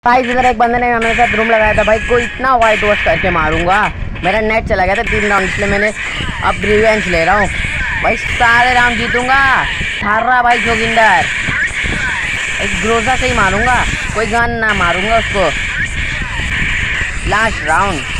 भाई इधर एक बंदे ने मेरे साथ रूम लगाया था भाई, कोई इतना वाइट वॉश करके मारूंगा। मेरा नेट चला गया था 3 राउंड, इसलिए मैंने अब रिवेंज ले रहा हूँ भाई। सारे राउंड जीतूंगा। थारा भाई जोगिंदर, एक ग्रोजा से ही मारूंगा, कोई गन ना मारूंगा उसको। Last round.